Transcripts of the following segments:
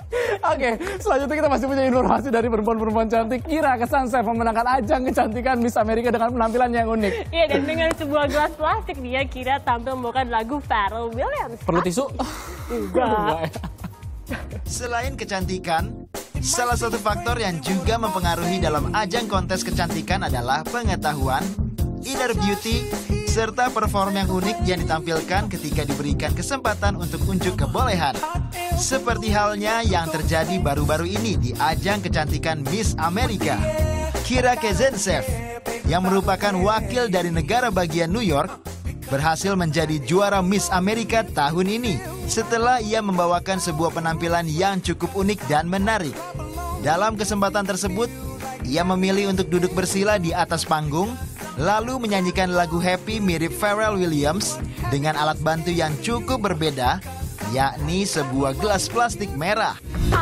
Oke, selanjutnya kita masih punya informasi dari perempuan-perempuan cantik. Kira Kesansef memenangkan ajang kecantikan Miss Amerika dengan penampilan yang unik. Iya, dan dengan sebuah gelas plastik dia Kira tampil membawakan lagu Pharrell Williams. Perlu tisu? Enggak. Selain kecantikan, salah satu faktor yang juga mempengaruhi dalam ajang kontes kecantikan adalah pengetahuan, inner beauty, serta perform yang unik yang ditampilkan ketika diberikan kesempatan untuk unjuk kebolehan. Seperti halnya yang terjadi baru-baru ini di ajang kecantikan Miss Amerika. Kira Kesansef, yang merupakan wakil dari negara bagian New York, berhasil menjadi juara Miss Amerika tahun ini setelah ia membawakan sebuah penampilan yang cukup unik dan menarik. Dalam kesempatan tersebut, ia memilih untuk duduk bersila di atas panggung, lalu menyanyikan lagu Happy mirip Pharrell Williams dengan alat bantu yang cukup berbeda, yakni sebuah gelas plastik merah.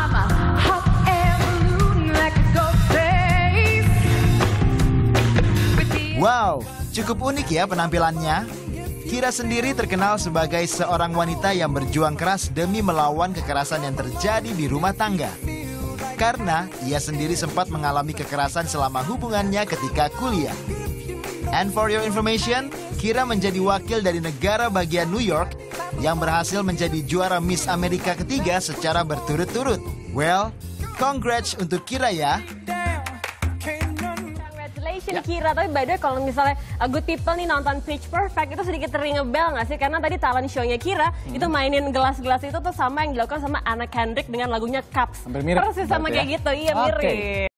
Wow, cukup unik ya penampilannya. Kira sendiri terkenal sebagai seorang wanita yang berjuang keras demi melawan kekerasan yang terjadi di rumah tangga. Karena ia sendiri sempat mengalami kekerasan selama hubungannya ketika kuliah. And for your information, Kira menjadi wakil dari negara bagian New York yang berhasil menjadi juara Miss Amerika ketiga secara berturut-turut. Well, congrats untuk Kira ya. Congratulations Kira, tapi by the way kalau misalnya good people nih nonton Pitch Perfect itu sedikit ring a bell nggak sih? Karena tadi talent show-nya Kira itu mainin gelas-gelas itu tuh sama yang dilakukan sama Anna Kendrick dengan lagunya Cups. Hampir mirip. Persis sama kayak gitu, iya mirip.